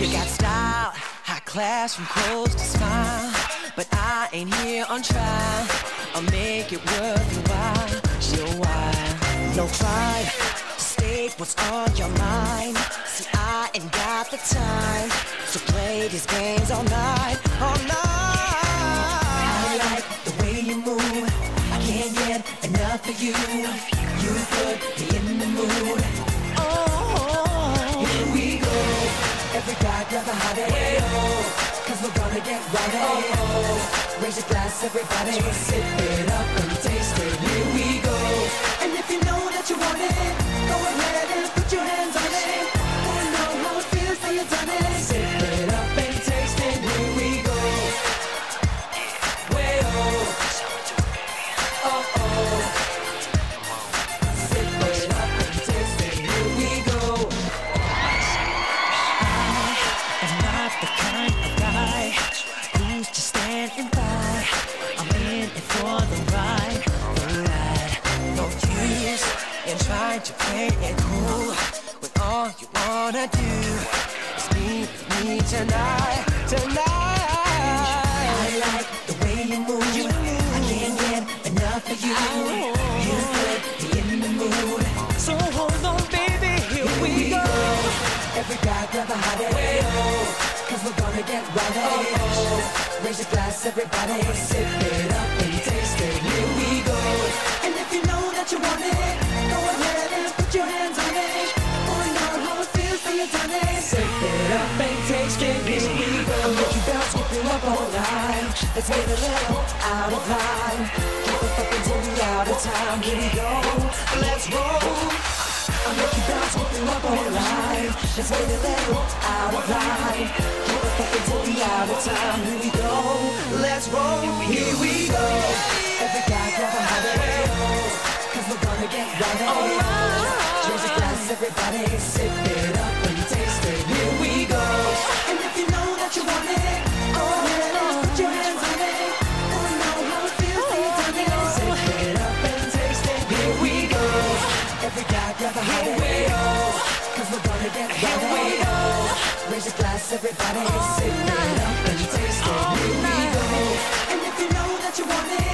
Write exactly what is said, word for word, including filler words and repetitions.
You got style, high class from clothes to smile, but I ain't here on trial. I'll make it worth your while, your while. No pride to state what's on your mind. See, I ain't got the time to play these games all night, all night. I like the way you move, I can't get enough of you. You put me in the mood. Oh, here we go. Every guy grab a hottie, oh, cause we're gonna get rowdy. Oh, oh. Raise your glass, everybody, sip it up and taste it. Here we go. And if you know that you want it, go ahead and put your hands on it. Wanna know how it feels till you've done it. Sip it up and taste it. Here we go. Way oh, oh oh. Sip it up and taste it. Here we go. I am not the kind of guy who's just standing by. I'm in it for the ride, the ride. No use in trying to play it cool when all you wanna do is be with me tonight, tonight. I like the way you move. You move. I can't get enough of you. You put me in the mood. So hold on, baby, here, here we, we go. go. Every guy grab a hottie, oh, cause we're gonna get rowdy. Oh, oh. Raise your glass, everybody, sip it up and taste it. Here we go. And if you know that you want it, go ahead and put your hands on it. Wanna know how it feels when you're done it. Sip it up and taste it. Here we go. I'll make you bounce, keep you up all night. Let's get a little out of line. Keep it up until we out of time. Here we go. Let's roll. I'll make you bounce, keep you up all night. Let's get a little out of line. Keep it up until we out of time. Here we go. Let's roll. Here we go. Every guy grab a hottie, cause we're gonna get rowdy. Raise a glass, everybody, sip it up and taste it. Here we go. And if you know that you want it, go ahead and put your hands on it. Wanna know how it feels when you've done it. Sip it up and taste it. Here we go. Every guy grab a hottie, cause we're gonna get rowdy. Raise a glass, everybody, sip it up and taste it. Here we go. And if you know that you want it,